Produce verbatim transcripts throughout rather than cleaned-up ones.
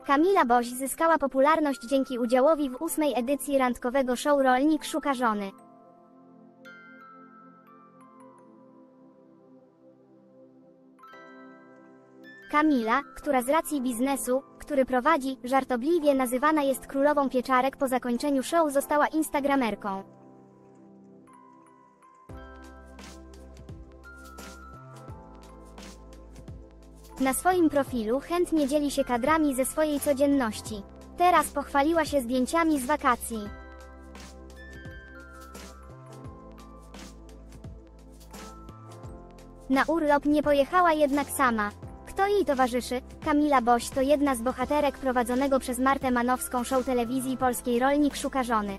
Kamila Boś zyskała popularność dzięki udziałowi w ósmej edycji randkowego show Rolnik szuka żony. Kamila, która z racji biznesu, który prowadzi, żartobliwie nazywana jest królową pieczarek, po zakończeniu show została instagramerką. Na swoim profilu chętnie dzieli się kadrami ze swojej codzienności. Teraz pochwaliła się zdjęciami z wakacji. Na urlop nie pojechała jednak sama. Kto jej towarzyszy? Kamila Boś to jedna z bohaterek prowadzonego przez Martę Manowską show telewizji polskiej Rolnik szuka żony.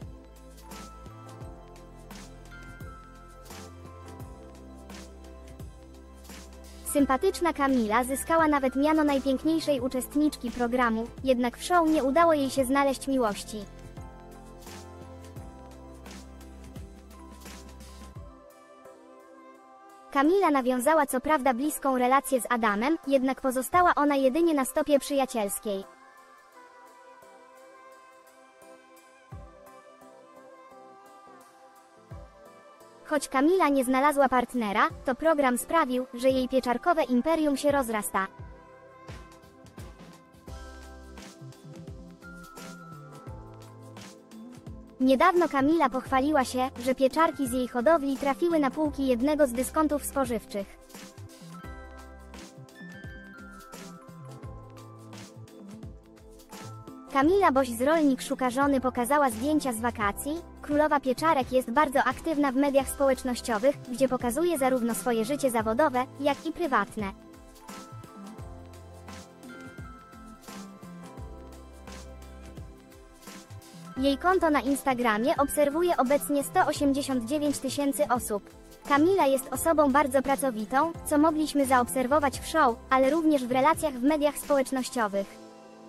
Sympatyczna Kamila zyskała nawet miano najpiękniejszej uczestniczki programu, jednak w show nie udało jej się znaleźć miłości. Kamila nawiązała co prawda bliską relację z Adamem, jednak pozostała ona jedynie na stopie przyjacielskiej. Choć Kamila nie znalazła partnera, to program sprawił, że jej pieczarkowe imperium się rozrasta. Niedawno Kamila pochwaliła się, że pieczarki z jej hodowli trafiły na półki jednego z dyskontów spożywczych. Kamila Boś z Rolnik szuka żony pokazała zdjęcia z wakacji. Królowa pieczarek jest bardzo aktywna w mediach społecznościowych, gdzie pokazuje zarówno swoje życie zawodowe, jak i prywatne. Jej konto na Instagramie obserwuje obecnie sto osiemdziesiąt dziewięć tysięcy osób. Kamila jest osobą bardzo pracowitą, co mogliśmy zaobserwować w show, ale również w relacjach w mediach społecznościowych.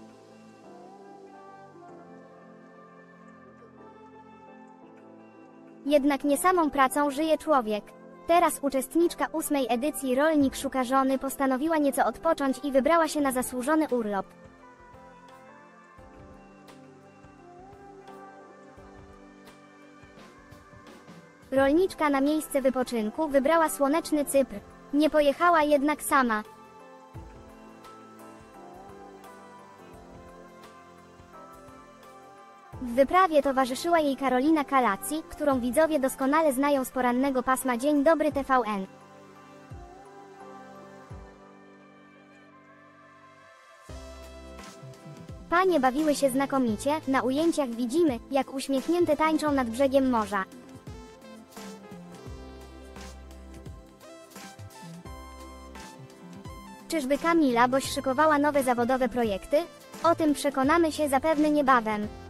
Jednak nie samą pracą żyje człowiek. Teraz uczestniczka ósmej edycji Rolnik szuka żony postanowiła nieco odpocząć i wybrała się na zasłużony urlop. Rolniczka na miejsce wypoczynku wybrała słoneczny Cypr. Nie pojechała jednak sama. W wyprawie towarzyszyła jej Karolina Kalacji, którą widzowie doskonale znają z porannego pasma Dzień Dobry T V N. Panie bawiły się znakomicie, na ujęciach widzimy, jak uśmiechnięte tańczą nad brzegiem morza. Czyżby Kamila Boś szykowała nowe zawodowe projekty? O tym przekonamy się zapewne niebawem.